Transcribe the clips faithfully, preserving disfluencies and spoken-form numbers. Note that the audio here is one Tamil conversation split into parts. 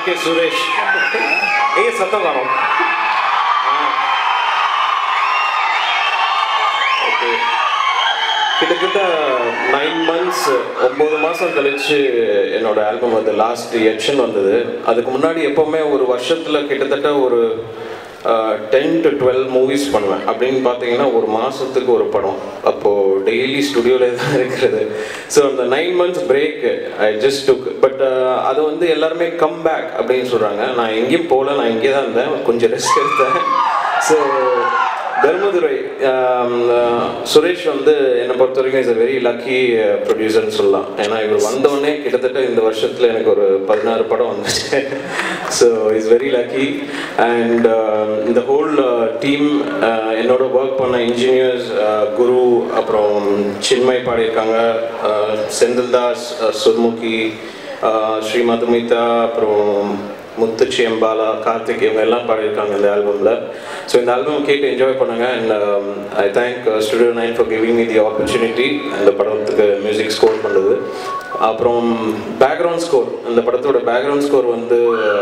ஓகே சுரேஷ் ஏன் சத்தம் காணும்? ஓகே, கிட்டத்தட்ட நைன் மந்த்ஸ் ஒம்பது மாதம் கழிச்சு என்னோட ஆல்பம் வந்து லாஸ்ட் எக்ஷன் வந்தது. அதுக்கு முன்னாடி எப்போவுமே ஒரு வருஷத்தில் கிட்டத்தட்ட ஒரு டென் டு டுவெல் மூவிஸ் பண்ணுவேன். அப்படின்னு பார்த்தீங்கன்னா ஒரு மாதத்துக்கு ஒரு படம். அப்போது டெய்லி ஸ்டுடியோவில் தான் இருக்கிறது. ஸோ அந்த nine months break I just took. But அது வந்து எல்லாருமே கம் பேக் அப்படின்னு சொல்கிறாங்க. நான் எங்கேயும் போகல, நான் இங்கே தான் இருந்தேன், கொஞ்சம் ரெஸ்ட் எடுத்தேன். ஸோ தர்மதுரை சுரேஷ் வந்து என்னை பொறுத்த வரைக்கும் இஸ் அ வெரி லக்கி ப்ரொடியூசர்னு சொல்லலாம். ஏன்னா இவர் வந்தவொடனே கிட்டத்தட்ட இந்த வருஷத்தில் எனக்கு ஒரு பதினாறு படம் வந்துச்சு. So is very lucky. And இந்த ஹோல் டீம், என்னோட ஒர்க் பண்ண இன்ஜினியர்ஸ் குரு, அப்புறம் சின்மய் பாடியிருக்காங்க, செந்தில்தாஸ், சுர்முகி, ஸ்ரீ மதுமிதா, அப்புறம் முத்துச்சி எம்பாலா, கார்த்திக், இவங்க எல்லாம் பாடியிருக்காங்க இந்த ஆல்பமில். ஸோ இந்த ஆல்பம் கேட்டு என்ஜாய் பண்ணுங்க. And I thank studio nine for giving me the opportunity இந்த படத்துக்கு மியூசிக் ஸ்கோர் பண்ணுறது. அப்புறம் பேக்ரவுண்ட் ஸ்கோர், இந்த படத்தோட பேக்ரவுண்ட் ஸ்கோர் வந்து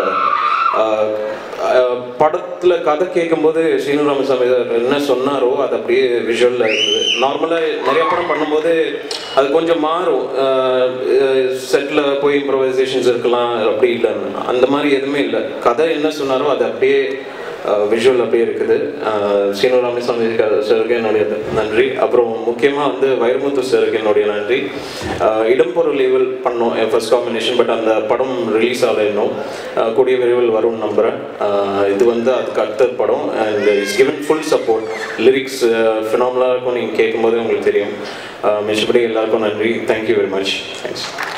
படத்தில் கதை கேட்கும்போது ஸ்ரீனு ராமசாமி என்ன சொன்னாரோ அது அப்படியே விஷுவலில் இருந்தது. நார்மலாக நிறைய படம் பண்ணும்போது அது கொஞ்சம் மாறும், செட்டில் போய் இம்ப்ரவைசேஷன்ஸ் இருக்கலாம், அப்படி இல்லைன்னு. அந்த மாதிரி எதுவுமே இல்லை. கதை என்ன சொன்னாரோ அது அப்படியே விஷுவல் அப்படியே இருக்குது. ஸ்ரீனு ராமசாமி சாருக்கு என்னுடைய நன்றி. அப்புறம் முக்கியமாக வந்து வைரமுத்து சாருக்கு என்னுடைய நன்றி. இடம்பொருள் லேவல் பண்ணோம் என் ஃபர்ஸ்ட் காம்பினேஷன், பட் அந்த படம் ரிலீஸ் ஆகலை இன்னும். கூடிய விரைவில் வரும்னு நம்புகிறேன். இது வந்து அதுக்கு அடுத்த படம். And it's given full support. Lyrics ஃபினாமினலாக இருக்கும், நீங்கள் கேட்கும்போது உங்களுக்கு தெரியும். மிச்சபடி எல்லாருக்கும் நன்றி. Thank you very much. தேங்க்ஸ்.